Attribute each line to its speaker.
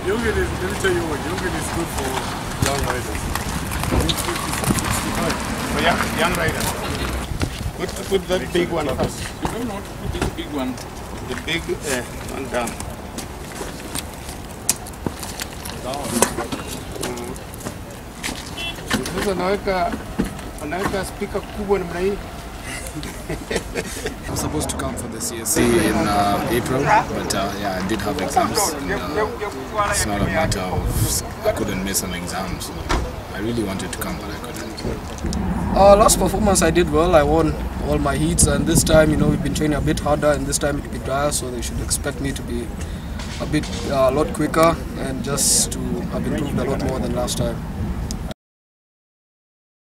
Speaker 1: Yogurt is, let me tell you what, yogurt is good for young riders. 65.
Speaker 2: For young riders. Put that big one first.
Speaker 3: You don't know to put this big one.
Speaker 2: The big one down. Sasa anaweka speaker kubwa namna hii.
Speaker 4: I was supposed to come for the CSC in April, but yeah, I did have exams. And, it's not a matter of I couldn't miss an exam, so I really wanted to come, but I couldn't.
Speaker 5: Last performance I did well. I won all my heats, and this time, you know, we've been training a bit harder, and this time it will be drier, so they should expect me to be a lot quicker and just to have improved a lot more than last time.